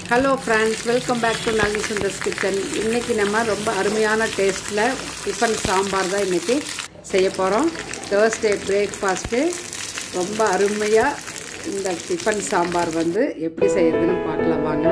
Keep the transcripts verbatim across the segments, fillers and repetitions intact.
Hello friends, welcome back to Nalisundar's kitchen. இன்னைக்கு நம்ம ரொம்ப அருமையான டேஸ்ட்ல டிஃபன் சாம்பார் தான் இன்னைக்கு செய்ய போறோம். Thursday breakfast ரொம்ப அருமையா இந்த டிஃபன் சாம்பார் வந்து எப்படி செய்யறதுன்னு பார்க்கலாம் வாங்க.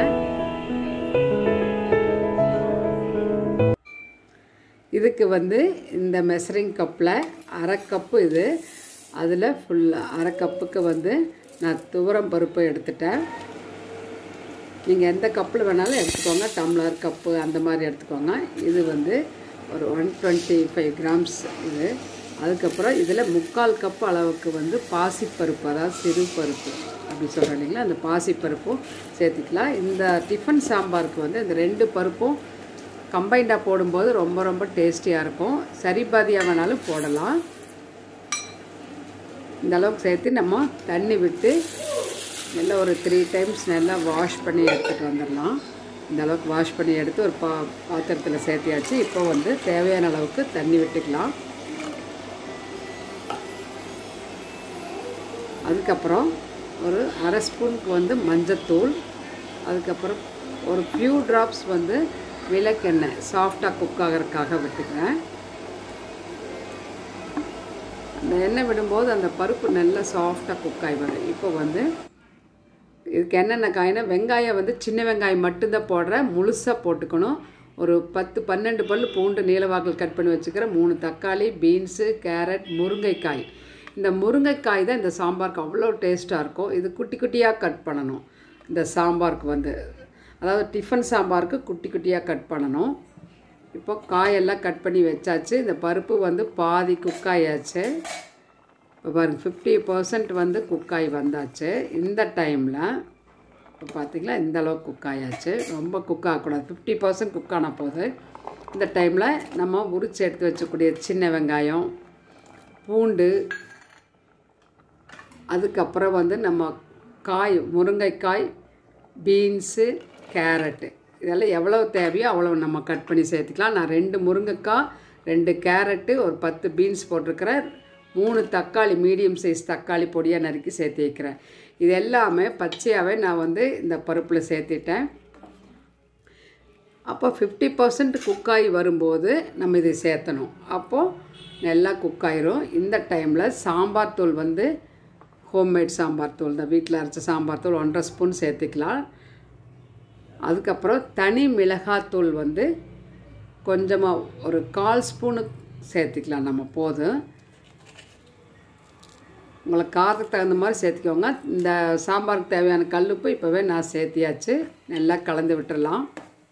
இதுக்கு வந்து இந்த மெஷரிங் கப்ல அரை கப் இது அதுல ஃபுல் அரை கப்புக்கு வந்து நான் துவரம் பருப்பு எடுத்துட்டேன். நீங்கள் எந்த கப்பில் வேணாலும் எடுத்துக்கோங்க, டம்ளர் கப்பு அந்த மாதிரி எடுத்துக்கோங்க. இது வந்து ஒரு ஒன் டுவெண்ட்டி ஃபைவ் கிராம்ஸ் இது. அதுக்கப்புறம் இதில் முக்கால் கப்பு அளவுக்கு வந்து பாசிப்பருப்பு, அதாவது சிறு பருப்பு அப்படி சொல்கிறோம் இல்லைங்களா, அந்த பாசிப்பருப்பும் சேர்த்துக்கலாம். இந்த டிஃபன் சாம்பாருக்கு வந்து இந்த ரெண்டு பருப்பும் கம்பைண்டாக போடும்போது ரொம்ப ரொம்ப டேஸ்டியாக இருக்கும். சரிபாதியாக வேணாலும் போடலாம். இந்த அளவுக்கு சேர்த்து நம்ம தண்ணி விட்டு நல்லா ஒரு த்ரீ டைம்ஸ் நல்லா வாஷ் பண்ணி எடுத்துகிட்டு வந்துடலாம். இந்த அளவுக்கு வாஷ் பண்ணி எடுத்து ஒரு பா பாத்திரத்தில் சேர்த்தியாச்சு. இப்போ வந்து தேவையான அளவுக்கு தண்ணி விட்டுக்கலாம். அதுக்கப்புறம் ஒரு அரை ஸ்பூனுக்கு வந்து மஞ்சத்தூள், அதுக்கப்புறம் ஒரு ஃபியூ ட்ராப்ஸ் வந்து விளக்கெண்ணெய் சாஃப்டாக குக் ஆகிறதுக்காக விட்டுக்கிறேன். அந்த எண்ணெய் விடும்போது அந்த பருப்பு நல்லா சாஃப்டாக குக் ஆகி வரும். இப்போ வந்து இதுக்கு என்னென்ன காய்னா, வெங்காயம் வந்து சின்ன வெங்காயம் மட்டும்தான் போடுறேன், முழுசாக போட்டுக்கணும். ஒரு பத்து பன்னெண்டு பல் பூண்டு நீளவாக்கில் கட் பண்ணி வச்சுக்கிறேன். மூணு தக்காளி, பீன்ஸு, கேரட், முருங்கைக்காய். இந்த முருங்கைக்காய் தான் இந்த சாம்பாருக்கு அவ்வளோ டேஸ்ட்டாக இருக்கும். இது குட்டி குட்டியாக கட் பண்ணணும். இந்த சாம்பாருக்கு வந்து அதாவது டிஃபன் சாம்பாருக்கு குட்டி குட்டியாக கட் பண்ணணும். இப்போ காயெல்லாம் கட் பண்ணி வச்சாச்சு. இந்த பருப்பு வந்து பாதி குக்காயாச்சு. இப்போ பாருங்கள், ஃபிஃப்டி பர்சன்ட் வந்து குக்காய் வந்தாச்சு. இந்த டைமில் இப்போ பார்த்திங்களா, இந்த அளவுக்கு குக்காயாச்சு. ரொம்ப குக் ஆகக்கூடாது, ஃபிஃப்டி பர்சன்ட் குக் ஆன போது இந்த டைமில் நம்ம உரிச்சு எடுத்து வச்சக்கூடிய சின்ன வெங்காயம், பூண்டு, அதுக்கப்புறம் வந்து நம்ம காய் முருங்கைக்காய், பீன்ஸு, கேரட்டு இதெல்லாம் எவ்வளோ தேவையோ அவ்வளோ நம்ம கட் பண்ணி சேர்த்துக்கலாம். நான் ரெண்டு முருங்கைக்காய், ரெண்டு கேரட்டு, ஒரு பத்து பீன்ஸ் போட்டிருக்கிறேன். மூணு தக்காளி, மீடியம் சைஸ் தக்காளி பொடியாக நறுக்கி சேர்த்து வைக்கிறேன். இது எல்லாமே பச்சையாகவே நான் வந்து இந்த பருப்பில் சேர்த்திட்டேன். அப்போ ஃபிஃப்டி பர்சன்ட் குக்காகி வரும்போது நம்ம இதை சேர்த்தணும். அப்போது நல்லா குக்காயிரும். இந்த டைமில் சாம்பார் தூள் வந்து ஹோம்மேட் சாம்பார் தூள் தான், வீட்டில் அரைச்ச சாம்பார் தூள் ஒன்றரை ஸ்பூன் சேர்த்துக்கலாம். அதுக்கப்புறம் தனி மிளகாத்தூள் வந்து கொஞ்சமாக ஒரு கால் ஸ்பூனு சேர்த்துக்கலாம் நம்ம போதும். உங்களுக்கு காரத்துக்கு தகுந்த மாதிரி சேர்த்துக்கோங்க. இந்த சாம்பாருக்கு தேவையான கல்லுப்பு இப்போவே நான் சேர்த்தியாச்சு. நல்லா கலந்து விட்டுடலாம்.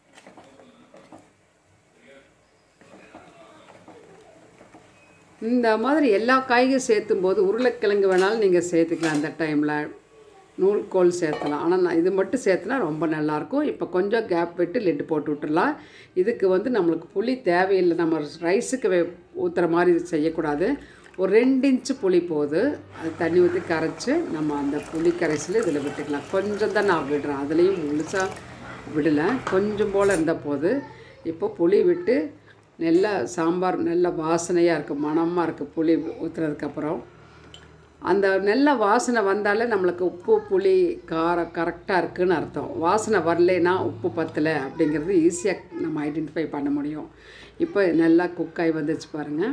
இந்த மாதிரி எல்லா காய்கறியும் சேர்த்தும் போது உருளைக்கிழங்கு வேணாலும் நீங்கள் சேர்த்துக்கலாம். அந்த டைமில் நூல்கோல் சேர்த்தலாம். ஆனால் நான் இது மட்டும் சேர்த்துனா ரொம்ப நல்லாயிருக்கும். இப்போ கொஞ்சம் கேப் விட்டு லிட்டு போட்டு விட்டுடலாம். இதுக்கு வந்து நம்மளுக்கு புளி தேவையில்லை. நம்ம ரைஸுக்கு வே ஊற்றுற மாதிரி செய்யக்கூடாது. ஒரு ரெண்டு இன்ச்சு புளி போது அது தண்ணி ஊற்றி கரைச்சி நம்ம அந்த புளி கரைசல் இதில் விட்டுக்கலாம். கொஞ்சம் தான் நான் விடுறேன், அதுலேயும் முழுசாக விடலை, கொஞ்சம் போல் இருந்தால் போது. இப்போ புளி விட்டு நல்லா சாம்பார் நல்ல வாசனையாக இருக்குது, மணமாக இருக்குது. புளி ஊற்றுறதுக்கப்புறம் அந்த நல்ல வாசனை வந்தாலே நம்மளுக்கு உப்பு புளி காரம் கரெக்டாக இருக்குதுன்னு அர்த்தம். வாசனை வரலைன்னா உப்பு பத்தலை அப்படிங்கிறது ஈஸியாக நம்ம ஐடென்டிஃபை பண்ண முடியும். இப்போ நல்லா குக்காய் வந்துச்சு பாருங்கள்.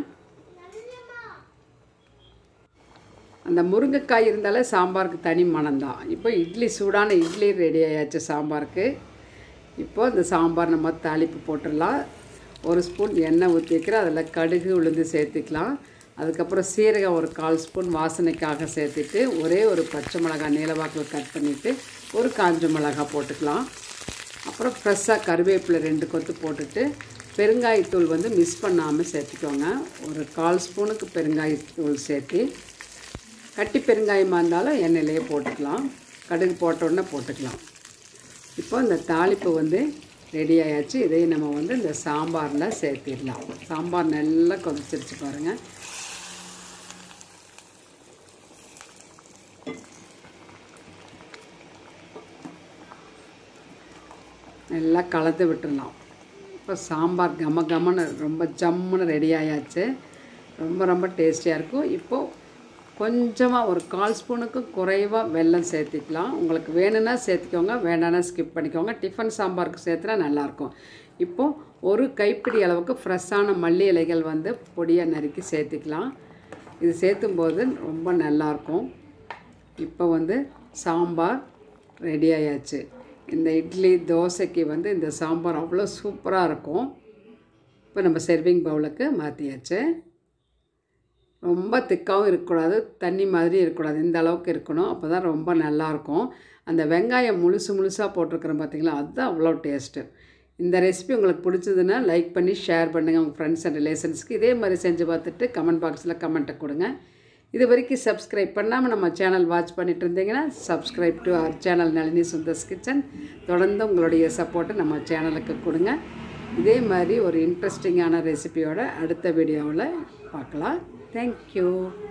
அந்த முருங்கைக்காய் இருந்தாலே சாம்பாருக்கு தனி மணம்தான். இப்போ இட்லி, சூடான இட்லி ரெடி ஆயாச்சு சாம்பாருக்கு. இப்போ இந்த சாம்பார் நம்ம தாளிப்பு போட்டுடலாம். ஒரு ஸ்பூன் எண்ணெய் ஊற்றி வைக்கிறேன். அதில் கடுகு உளுந்து சேர்த்துக்கலாம். அதுக்கப்புறம் சீரகம் ஒரு கால் ஸ்பூன் வாசனைக்காக சேர்த்துட்டு, ஒரே ஒரு பச்சை மிளகாய் நீளவாக்கில் கட் பண்ணிவிட்டு ஒரு காஞ்ச மிளகாய் போட்டுக்கலாம். அப்புறம் ஃப்ரெஷ்ஷாக கருவேப்பிலை ரெண்டு கொத்து போட்டுட்டு பெருங்காயத்தூள் வந்து மிஸ் பண்ணாமல் சேர்த்துக்கோங்க. ஒரு கால் ஸ்பூனுக்கு பெருங்காயத்தூள் சேர்த்து, கட்டி பெருங்காயமாக இருந்தாலும் எண்ணெயிலேயே போட்டுக்கலாம். கடுகு போட்ட உடனே போட்டுக்கலாம். இப்போ இந்த தாளிப்பு வந்து ரெடி ஆயாச்சு. இதையும் நம்ம வந்து இந்த சாம்பாரில் சேர்த்திடலாம். சாம்பார் நல்லா கொதிச்சிருச்சு பாருங்கள். நல்லா கலந்து விட்டுடலாம். இப்போ சாம்பார் கம கமன்னு ரொம்ப ஜம்முன்னு ரெடி ஆயாச்சு. ரொம்ப ரொம்ப டேஸ்டியாக இருக்கும். இப்போது கொஞ்சமாக ஒரு கால் ஸ்பூனுக்கு குறைவாக வெல்லம் சேர்த்திக்கலாம். உங்களுக்கு வேணும்னா சேர்த்துக்கோங்க, வேண்டாம்னா ஸ்கிப் பண்ணிக்கோங்க. டிஃபன் சாம்பாருக்கு சேர்த்துனா நல்லாயிருக்கும். இப்போது ஒரு கைப்பிடி அளவுக்கு ஃப்ரெஷ்ஷான மல்லி இலைகள் வந்து பொடியாக நறுக்கி சேர்த்துக்கலாம். இது சேர்த்தும்போது ரொம்ப நல்லாயிருக்கும். இப்போ வந்து சாம்பார் ரெடி ஆயாச்சு. இந்த இட்லி தோசைக்கு வந்து இந்த சாம்பார் அவ்வளோ சூப்பராக இருக்கும். இப்போ நம்ம சர்விங் பவுலுக்கு மாற்றியாச்சு. ரொம்ப திக்காகவும் இருக்கக்கூடாது, தண்ணி மாதிரி இருக்கக்கூடாது, இந்த அளவுக்கு இருக்கணும். அப்போ தான் ரொம்ப நல்லாயிருக்கும். அந்த வெங்காயம் முழுசு முழுசாக போட்டிருக்கிறோம் பார்த்தீங்களா, அதுதான் அவ்வளோ டேஸ்ட்டு. இந்த ரெசிபி உங்களுக்கு பிடிச்சதுன்னா லைக் பண்ணி ஷேர் பண்ணுங்கள் உங்கள் ஃப்ரெண்ட்ஸ் அண்ட் ரிலேஷன்ஸ்க்கு. இதே மாதிரி செஞ்சு பார்த்துட்டு கமெண்ட் பாக்ஸில் கமெண்ட்டை கொடுங்க. இது வரைக்கும் சப்ஸ்கிரைப் பண்ணாமல் நம்ம சேனல் வாட்ச் பண்ணிட்டு இருந்தீங்கன்னா subscribe to our channel Nalini Sundar's kitchen. தொடர்ந்து உங்களுடைய சப்போர்ட்டை நம்ம சேனலுக்கு கொடுங்க. இதே மாதிரி ஒரு இன்ட்ரெஸ்டிங்கான ரெசிபியோட அடுத்த வீடியோவில் பார்க்கலாம். தேங்க்யூ.